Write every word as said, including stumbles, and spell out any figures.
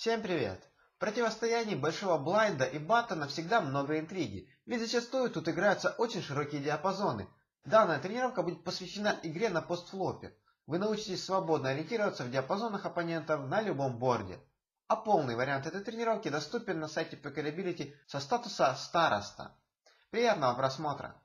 Всем привет! В противостоянии большого блайнда и баттона всегда много интриги, ведь зачастую тут играются очень широкие диапазоны. Данная тренировка будет посвящена игре на постфлопе. Вы научитесь свободно ориентироваться в диапазонах оппонентов на любом борде. А полный вариант этой тренировки доступен на сайте Pokerability со статуса староста. Приятного просмотра!